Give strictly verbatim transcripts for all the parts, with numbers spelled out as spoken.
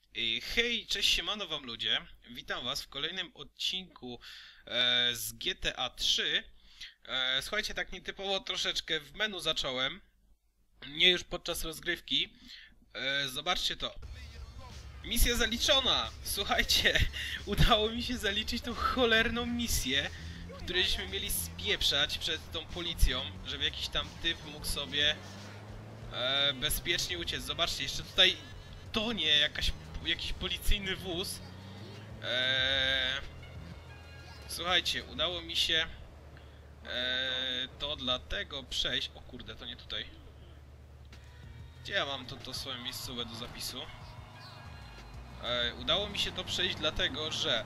Y, Hej, cześć, siemano wam ludzie. Witam was w kolejnym odcinku e, z G T A trzy. E, słuchajcie, tak nietypowo troszeczkę w menu zacząłem. Nie już podczas rozgrywki. E, zobaczcie to. Misja zaliczona! Słuchajcie, udało mi się zaliczyć tą cholerną misję, w którejśmy mieli spieprzać przed tą policją, żeby jakiś tam typ mógł sobie e, bezpiecznie uciec. Zobaczcie, jeszcze tutaj tonie jakaś, jakiś policyjny wóz. Eee, słuchajcie, udało mi się eee, to dlatego przejść. O kurde, to nie tutaj. Gdzie ja mam to, to swoje miejscowe do zapisu? Eee, udało mi się to przejść dlatego, że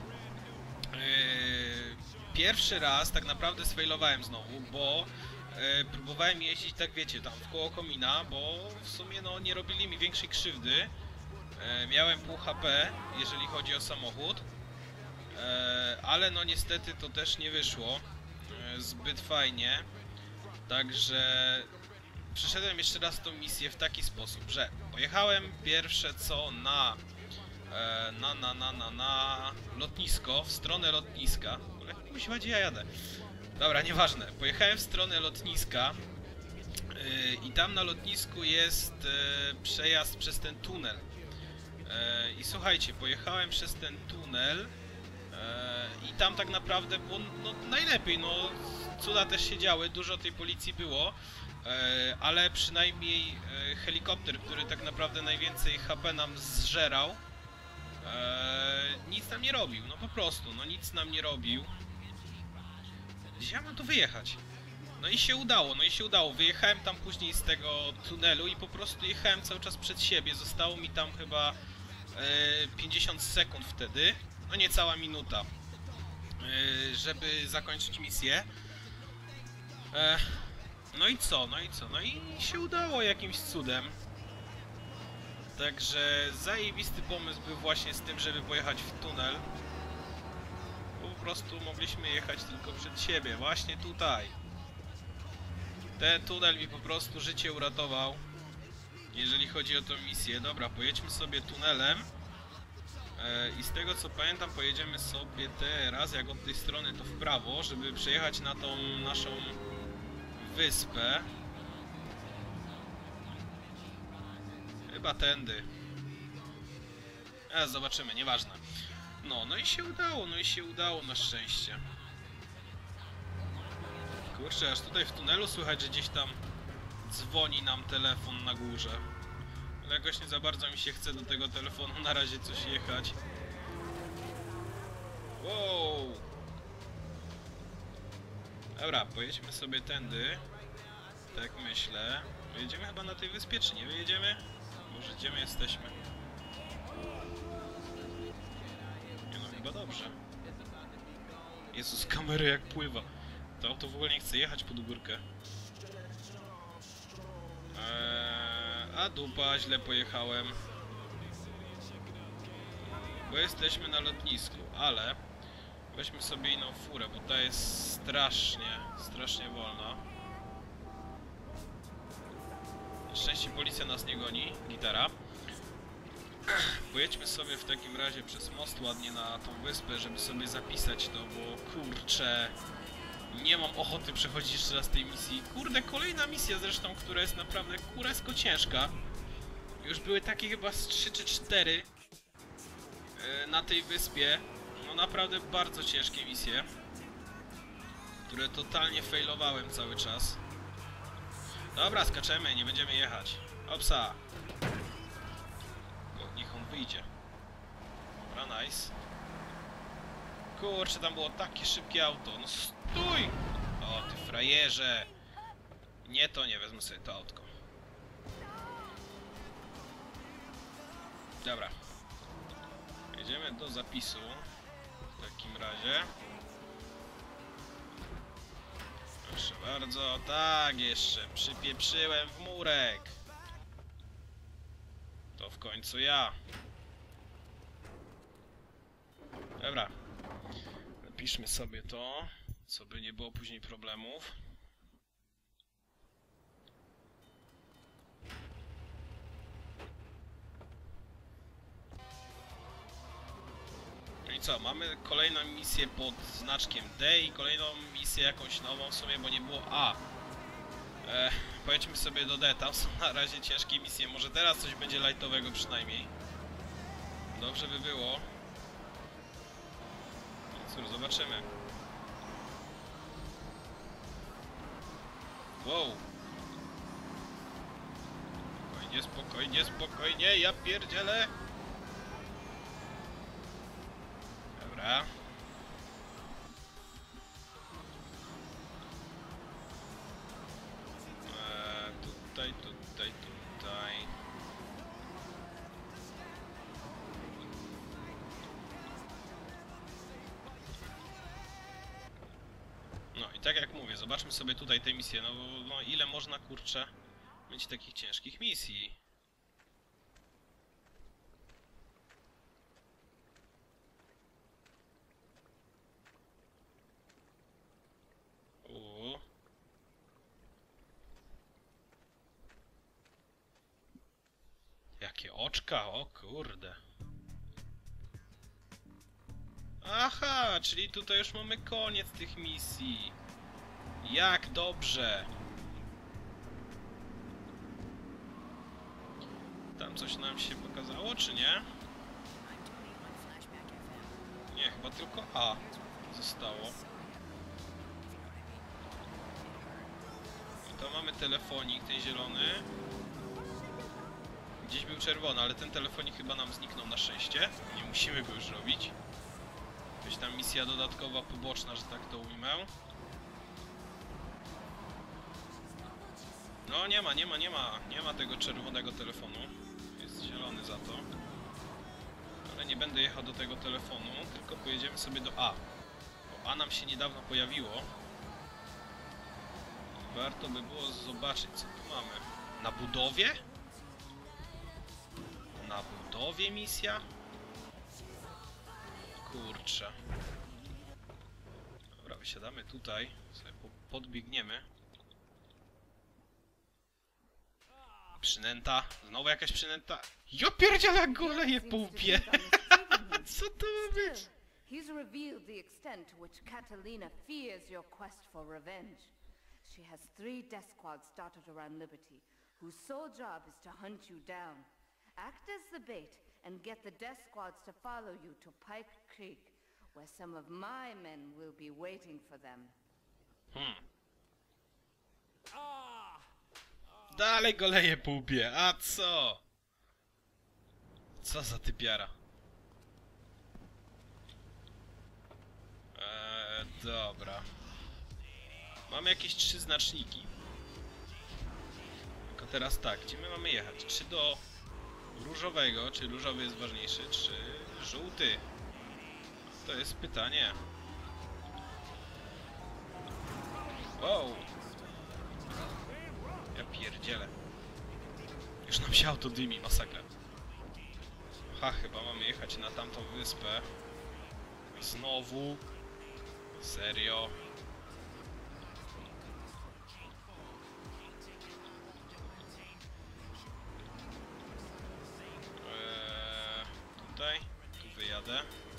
eee, pierwszy raz tak naprawdę sfailowałem znowu, bo eee, próbowałem jeździć, tak wiecie, tam w koło komina, bo w sumie no nie robili mi większej krzywdy. Eee, miałem pół H P, jeżeli chodzi o samochód. E, ale no niestety to też nie wyszło e, zbyt fajnie, także przeszedłem jeszcze raz tą misję w taki sposób, że pojechałem pierwsze co na e, na, na, na, na, na lotnisko, w stronę lotniska. Jak kuźwa, gdzie ja jadę? Dobra, nieważne, pojechałem w stronę lotniska e, i tam na lotnisku jest e, przejazd przez ten tunel. E, I słuchajcie, pojechałem przez ten tunel. I tam tak naprawdę było no, najlepiej, no cuda też się działy, dużo tej policji było, e, ale przynajmniej e, helikopter, który tak naprawdę najwięcej H P nam zżerał, e, nic nam nie robił, no po prostu, no nic nam nie robił. Gdzie ja mam tu wyjechać? No i się udało, no i się udało, wyjechałem tam później z tego tunelu i po prostu jechałem cały czas przed siebie, zostało mi tam chyba e, pięćdziesiąt sekund wtedy, no niecała minuta, żeby zakończyć misję. No i co, no i co, no i się udało jakimś cudem. Także zajebisty pomysł był właśnie z tym, żeby pojechać w tunel. Bo po prostu mogliśmy jechać tylko przed siebie, właśnie tutaj. Ten tunel mi po prostu życie uratował, jeżeli chodzi o tą misję. Dobra, pojedźmy sobie tunelem. I z tego co pamiętam, pojedziemy sobie teraz, jak od tej strony, to w prawo, żeby przejechać na tą naszą wyspę. Chyba tędy. A, zobaczymy, nieważne. No, no i się udało, no i się udało na szczęście. Kurczę, aż tutaj w tunelu słychać, że gdzieś tam dzwoni nam telefon na górze. Ale jakoś nie za bardzo mi się chce do tego telefonu na razie coś jechać. Wow! Dobra, pojedźmy sobie tędy. Tak myślę. Wyjedziemy chyba na tej wyspie, czy nie wyjedziemy? Może gdzie my jesteśmy? Nie no, chyba dobrze. Jezus, kamery jak pływa. To auto w ogóle nie chce jechać pod górkę. Eee, a dupa, źle pojechałem. Bo jesteśmy na lotnisku, ale weźmy sobie inną furę, bo ta jest strasznie, strasznie wolna. Na szczęście policja nas nie goni, gitara. Pojedźmy sobie w takim razie przez most ładnie na tą wyspę, żeby sobie zapisać to, bo kurczę, nie mam ochoty przechodzić jeszcze raz tej misji. Kurde, kolejna misja zresztą, która jest naprawdę kurewsko ciężka. Już były takie chyba z trzy czy cztery na tej wyspie. No naprawdę bardzo ciężkie misje, które totalnie failowałem cały czas. Dobra, skaczemy, nie będziemy jechać. Opsa. Bo niech on wyjdzie. Dobra, nice. Kurczę, tam było takie szybkie auto. No stój! O, ty frajerze. Nie, to nie, wezmę sobie to autko. Dobra. Jedziemy do zapisu. W takim razie. Proszę bardzo. Tak, jeszcze. Przypieprzyłem w murek. To w końcu ja. Dobra. Napiszmy sobie to, co by nie było później problemów. co, mamy kolejną misję pod znaczkiem D i kolejną misję jakąś nową w sumie, bo nie było A. E, pojedźmy sobie do D, tam są na razie ciężkie misje, może teraz coś będzie lightowego przynajmniej. Dobrze by było. No cóż, zobaczymy. Wow. Spokojnie, spokojnie, spokojnie, ja pierdzielę. Dobra. Eee, tutaj, tutaj, tutaj. No i tak jak mówię, zobaczmy sobie tutaj te misje, no, no ile można, kurczę, mieć takich ciężkich misji. Uuu. Jakie oczka, o kurde. Aha, czyli tutaj już mamy koniec tych misji. Jak dobrze. Tam coś nam się pokazało, czy nie? Nie, chyba tylko A zostało. I to mamy telefonik, ten zielony. Gdzieś był czerwony, ale ten telefonik chyba nam zniknął na szczęście. Nie musimy go już robić. Jakaś tam misja dodatkowa, poboczna, że tak to ujmę. No nie ma, nie ma, nie ma, nie ma tego czerwonego telefonu. Jest zielony za to. Ale nie będę jechał do tego telefonu, tylko pojedziemy sobie do A. Bo A nam się niedawno pojawiło. Warto by było zobaczyć, co tu mamy. Na budowie? Na budowie misja? Kurczę. Dobra, wysiadamy tutaj. Sobie podbiegniemy. Przynęta. Znowu jakaś przynęta. Jo pierdziele, jak go leje po łbie. Co to ma być? He's revealed the extent to which Catalina fears your quest for revenge. She has three death squads dotted around Liberty, whose sole job is to hunt you down. Act as the bait and get the death squads to follow you to Pike Creek, where some of my men will be waiting for them. Hmm. Dalej go leje po łbie, a co? Co za typiara? Eee, dobra. Mamy jakieś trzy znaczniki. Tylko teraz tak, gdzie my mamy jechać? Czy do różowego, czy różowy jest ważniejszy, czy żółty? To jest pytanie. Wow! Ja pierdzielę. Już nam się auto dymi, masakra. Ha, chyba mamy jechać na tamtą wyspę. Znowu. Serio. Eee, tutaj. Tu wyjadę.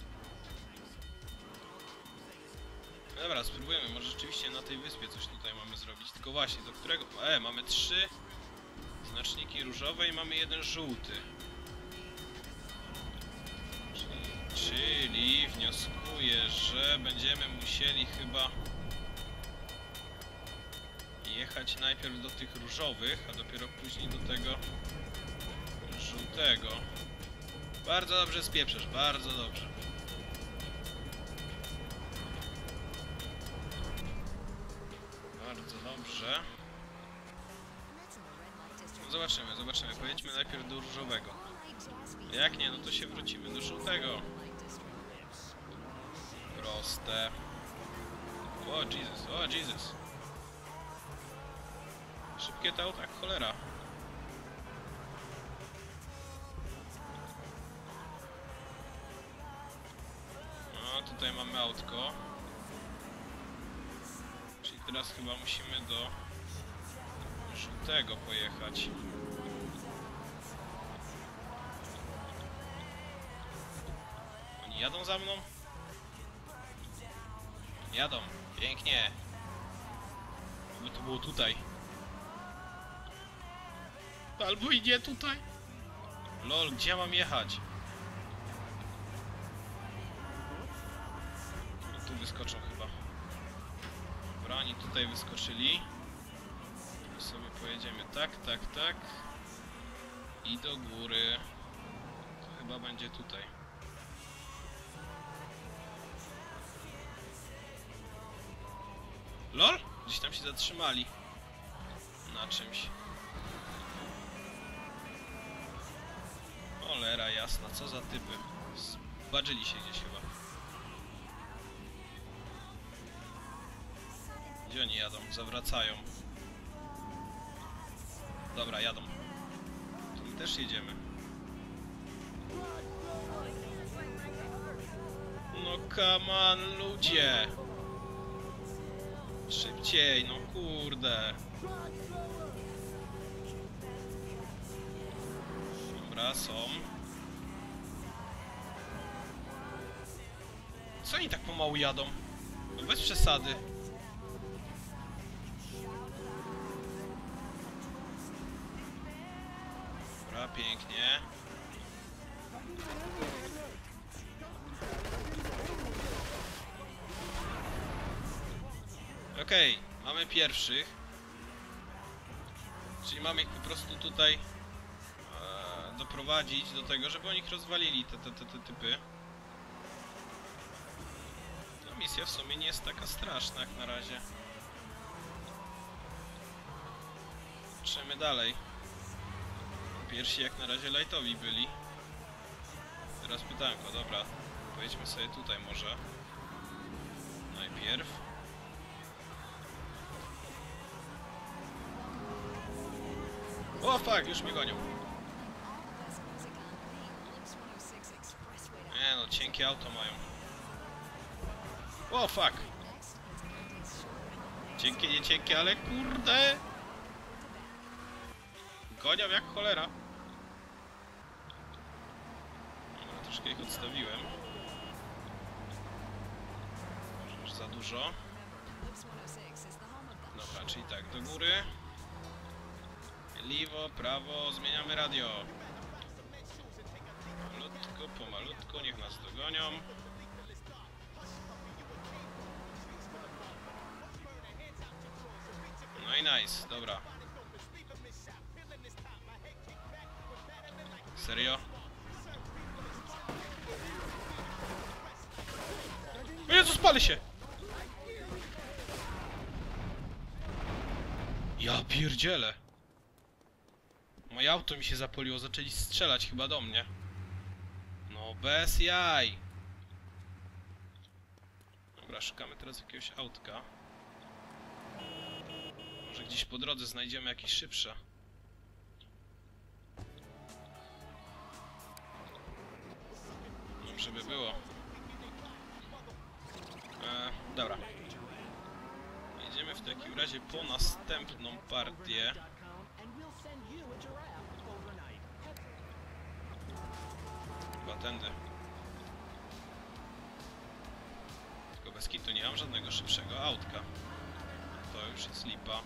Dobra, spróbujemy. Może rzeczywiście na tej wyspie coś tutaj mamy zrobić. Tylko właśnie, do którego... E, mamy trzy znaczniki różowe i mamy jeden żółty. Czyli, czyli wnioskuję, że będziemy musieli chyba jechać najpierw do tych różowych, a dopiero później do tego żółtego. Bardzo dobrze spieprzasz, bardzo dobrze. Bardzo dobrze. No zobaczymy, zobaczymy. Pojedźmy najpierw do różowego. Jak nie, no to się wrócimy do żółtego. Proste. O Jesus, o Jesus. Szybkie to auto jak cholera. No, tutaj mamy autko. Czyli teraz chyba musimy do żółtego pojechać. Oni jadą za mną? Jadą. Pięknie. By to było tutaj. Albo i nie tutaj. Lol, gdzie mam jechać? No, tu wyskoczą chyba. Dobra, oni tutaj wyskoczyli. Tu sobie pojedziemy tak, tak, tak. I do góry. To chyba będzie tutaj. Lol? Gdzieś tam się zatrzymali. Na czymś. Cholera jasna, co za typy. Zbadżyli się gdzieś chyba. Gdzie oni jadą? Zawracają. Dobra, jadą. To my też jedziemy. No come on, ludzie! Szybciej, no kurde. Dobra, są. Co oni tak pomału jadą? No bez przesady. Dobra, pięknie. Okej, okay, mamy pierwszych. Czyli mamy ich po prostu tutaj e, doprowadzić do tego, żeby oni ich rozwalili, te, te, te, te typy. No, misja w sumie nie jest taka straszna jak na razie. Patrzymy dalej. Pierwsi jak na razie lightowi byli. Teraz pytanko, dobra. Pojedźmy sobie tutaj może. Najpierw. O fuck, już mnie gonią. Nie no, cienkie auto mają. O fuck. Cienkie, nie cienkie, ale kurde. Gonią jak cholera. Dobra, troszkę ich odstawiłem. Może już za dużo. Dobra, czyli tak, do góry. Lewo, prawo, zmieniamy radio. Pomalutko, pomalutko, niech nas dogonią. No i nice, dobra. Serio? O Jezu, spali się! Ja pierdzielę! Moje auto mi się zapoliło, zaczęli strzelać chyba do mnie. No bez jaj! Dobra, szukamy teraz jakiegoś autka. Może gdzieś po drodze znajdziemy jakieś szybsze. No, żeby było. E, dobra. Jedziemy w takim razie po następną partię. Chyba tędy. Tylko bez kitu nie mam żadnego szybszego autka. To już jest lipa.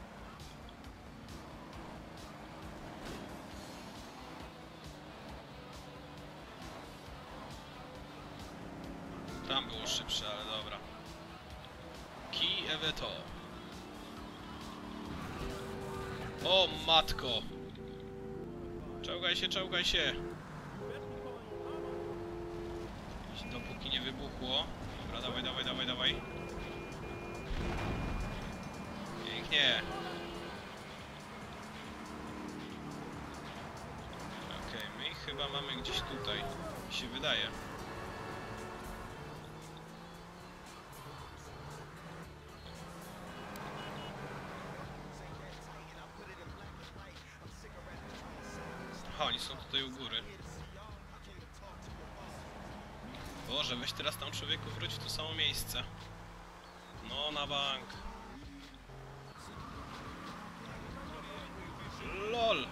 Tam było szybsze, ale dobra. Kij Eveto. O matko! Czołgaj się, czołgaj się! Dopóki nie wybuchło. Dobra, dawaj, dawaj, dawaj, dawaj. Pięknie. Okej, okay, my ich chyba mamy gdzieś tutaj. Mi się wydaje. Aha, oni są tutaj u góry. Boże, weź teraz tam człowieku wróć w to samo miejsce. No, na bank. LOL!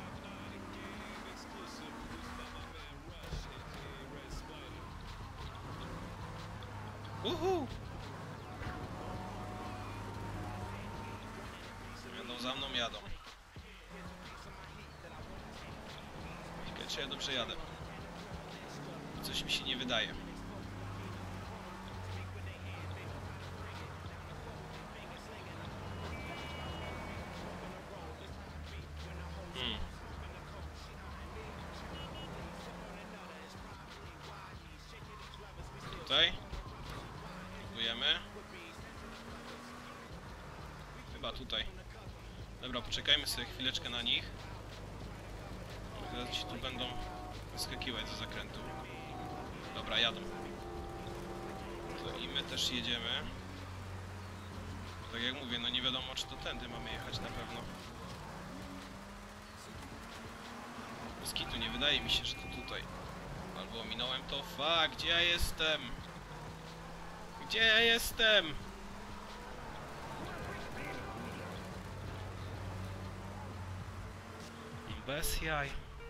Uhu! za mną jadą. Ciekawe, czy ja dobrze jadę. Coś mi się nie wydaje. Hmm. Tutaj. Próbujemy. Chyba tutaj. Dobra, poczekajmy sobie chwileczkę na nich. Zaraz ci tu będą skakiwać ze zakrętu. Dobra, jadą. To i my też jedziemy. Tak jak mówię, no nie wiadomo, czy to tędy mamy jechać na pewno. Z kitu nie wydaje mi się, że to tutaj. Albo ominąłem to. Fuck, gdzie ja jestem? Gdzie ja jestem? Bez jaj.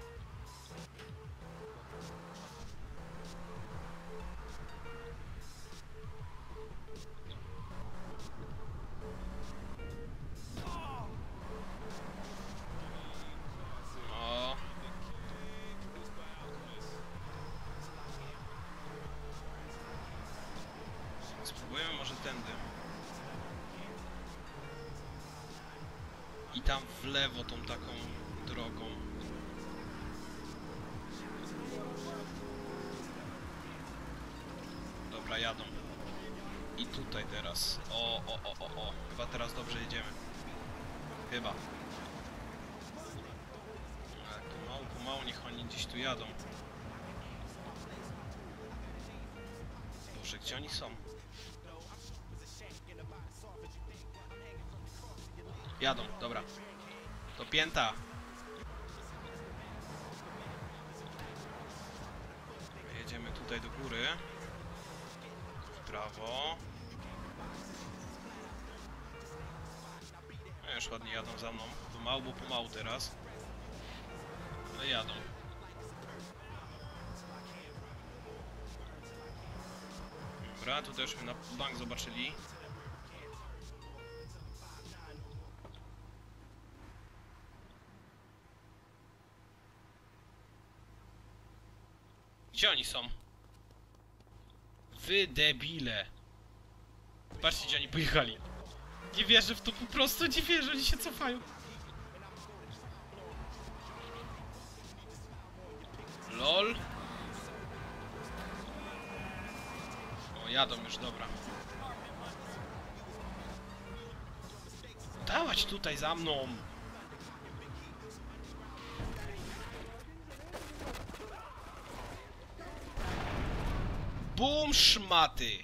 O. Spróbujemy może tędy. I tam w lewo tą taką drogą. Dobra, jadą. I tutaj teraz. O, o, o, o, o. Chyba teraz dobrze jedziemy. Chyba. Ale pomału, pomału niech oni gdzieś tu jadą. Boże, gdzie oni są? Jadą, dobra. To pięta. Jedziemy tutaj do góry. W prawo. No już ładnie jadą za mną. Pomału, bo pomału teraz. Ale jadą. Dobra, tutaj już na bank zobaczyli. Gdzie oni są? Wy debile. Patrzcie, gdzie oni pojechali. Nie wierzę w to, po prostu nie wierzę, oni się cofają. Lol. O, jadą już, dobra. Dawać tutaj za mną. Bum, szmaty.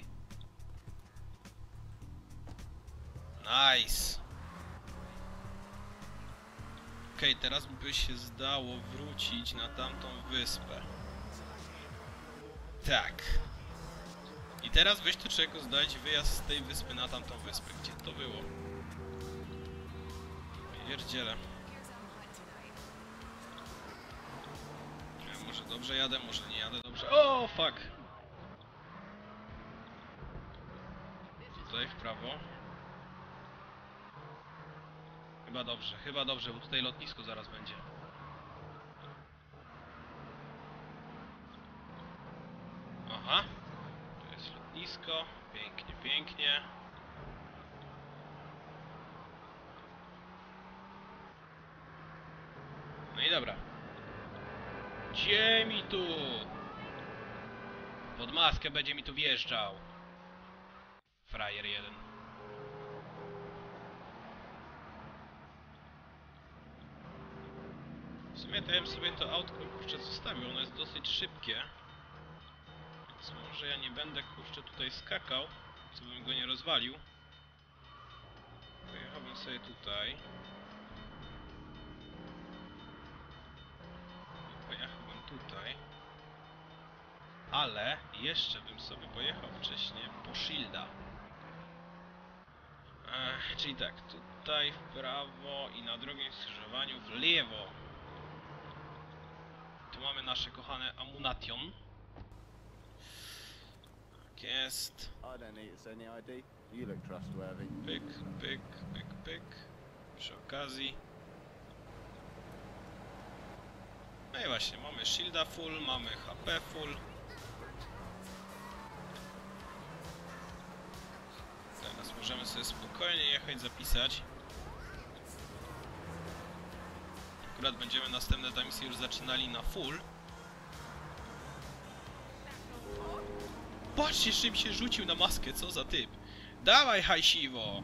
Nice. Okej, okay, teraz by się zdało wrócić na tamtą wyspę. Tak. I teraz weź tu czego zdać wyjazd z tej wyspy na tamtą wyspę. Gdzie to było? Pierdziele. Ja może dobrze jadę, może nie jadę dobrze. O, fuck! Tutaj w prawo. Chyba dobrze, chyba dobrze, bo tutaj lotnisko zaraz będzie. Aha. Tu jest lotnisko. Pięknie, pięknie. No i dobra. Gdzie mi tu? Pod maskę będzie mi tu wjeżdżał. Frajer jeden. W sumie to ja bym sobie to autko kurczę zostawił, ono jest dosyć szybkie. Więc może ja nie będę kurczę tutaj skakał, co bym go nie rozwalił. Pojechałbym sobie tutaj. Pojechałbym tutaj. Ale jeszcze bym sobie pojechał wcześniej po Shielda. Ech, czyli tak, tutaj w prawo i na drugim skrzyżowaniu w lewo. Tu mamy nasze kochane Ammunition. Tak jest. Pyk, pyk, pyk, pyk. przy okazji. No i właśnie, mamy shielda full, mamy H P full. Teraz możemy sobie spokojnie jechać, zapisać. Akurat będziemy następne te misje już zaczynali na full. Patrzcie, czym się rzucił na maskę, co za typ. Dawaj, hajsiwo!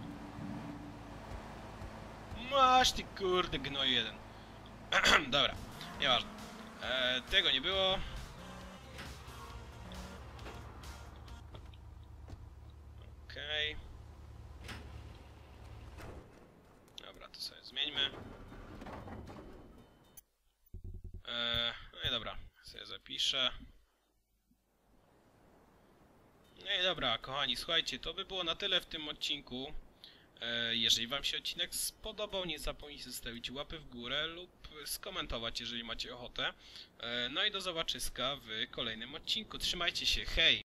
Masz ty kurde gnoj jeden. Dobra, nieważne. Eee, tego nie było. Okej. Okay. Dobra, to sobie zmieńmy. Eee, no i dobra, sobie zapiszę. No i dobra, kochani, słuchajcie, to by było na tyle w tym odcinku. E, jeżeli wam się odcinek spodobał, nie zapomnijcie zostawić łapy w górę lub skomentować, jeżeli macie ochotę. E, no i do zobaczyska w kolejnym odcinku. Trzymajcie się, hej!